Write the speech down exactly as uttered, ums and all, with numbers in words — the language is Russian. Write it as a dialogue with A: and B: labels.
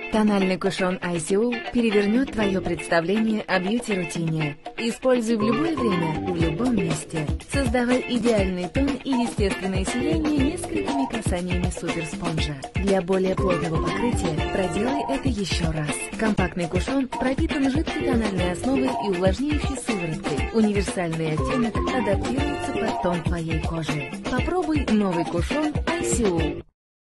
A: Тональный кушон ай си ю перевернет твое представление о бьюти-рутине. Используй в любое время, в любом месте. Создавай идеальный тон и естественное сияние несколькими касаниями суперспонжа. Для более плотного покрытия проделай это еще раз. Компактный кушон пропитан жидкой тональной основой и увлажняющей сывороткой. Универсальный оттенок адаптируется под тон твоей кожи. Попробуй новый кушон ай си ю.